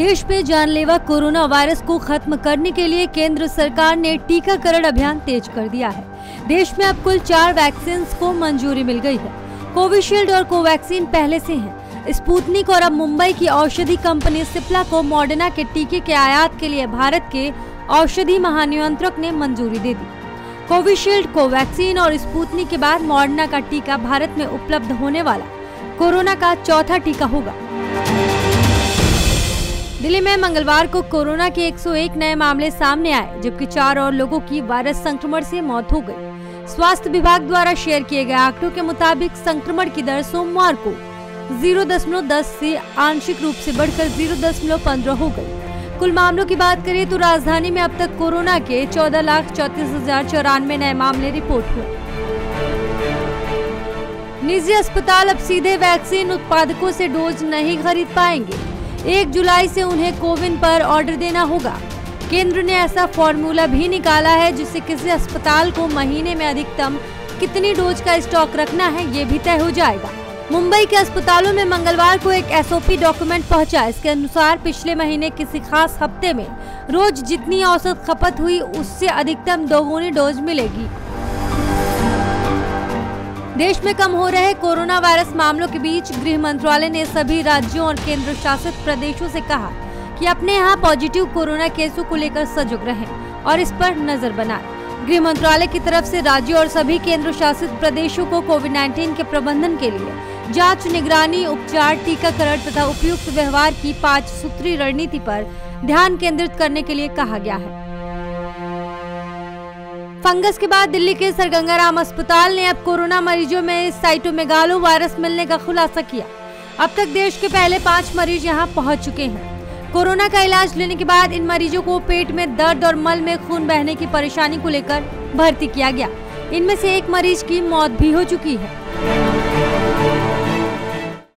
देश में जानलेवा कोरोना वायरस को खत्म करने के लिए केंद्र सरकार ने टीकाकरण अभियान तेज कर दिया है। देश में अब कुल 4 वैक्सीन को मंजूरी मिल गई है। कोविशील्ड और कोवैक्सीन पहले से हैं। स्पुतनिक और अब मुंबई की औषधि कंपनी सिप्ला को मॉडर्ना के टीके के आयात के लिए भारत के औषधि महानियंत्रक ने मंजूरी दे दी। कोविशील्ड, कोवैक्सीन और स्पुतनिक के बाद मॉडर्ना का टीका भारत में उपलब्ध होने वाला कोरोना का चौथा टीका होगा। दिल्ली में मंगलवार को कोरोना के 101 नए मामले सामने आए, जबकि 4 और लोगों की वायरस संक्रमण से मौत हो गई। स्वास्थ्य विभाग द्वारा शेयर किए गए आंकड़ों के मुताबिक संक्रमण की दर सोमवार को 0.10 से आंशिक रूप से बढ़कर 0.15 हो गई। कुल मामलों की बात करें तो राजधानी में अब तक कोरोना के 14,34,094 नए मामले रिपोर्ट हुए। निजी अस्पताल अब सीधे वैक्सीन उत्पादकों से डोज नहीं खरीद पाएंगे। 1 जुलाई से उन्हें कोविन पर ऑर्डर देना होगा। केंद्र ने ऐसा फॉर्मूला भी निकाला है जिससे किसी अस्पताल को महीने में अधिकतम कितनी डोज का स्टॉक रखना है ये भी तय हो जाएगा। मुंबई के अस्पतालों में मंगलवार को एक SOP डॉक्यूमेंट पहुंचा। इसके अनुसार पिछले महीने किसी खास हफ्ते में रोज जितनी औसत खपत हुई उससे अधिकतम 2 गुनी डोज मिलेगी। देश में कम हो रहे कोरोना वायरस मामलों के बीच गृह मंत्रालय ने सभी राज्यों और केंद्र शासित प्रदेशों से कहा कि अपने यहाँ पॉजिटिव कोरोना केसों को लेकर सजग रहें और इस पर नजर बनाएं। गृह मंत्रालय की तरफ से राज्यों और सभी केंद्र शासित प्रदेशों को कोविड-19 के प्रबंधन के लिए जांच, निगरानी, उपचार, टीकाकरण तथा उपयुक्त व्यवहार की 5 सूत्री रणनीति पर ध्यान केंद्रित करने के लिए कहा गया है। फंगस के बाद दिल्ली के सर गंगाराम अस्पताल ने अब कोरोना मरीजों में साइटोमेगालो वायरस मिलने का खुलासा किया। अब तक देश के पहले 5 मरीज यहां पहुंच चुके हैं। कोरोना का इलाज लेने के बाद इन मरीजों को पेट में दर्द और मल में खून बहने की परेशानी को लेकर भर्ती किया गया। इनमें से एक मरीज की मौत भी हो चुकी है।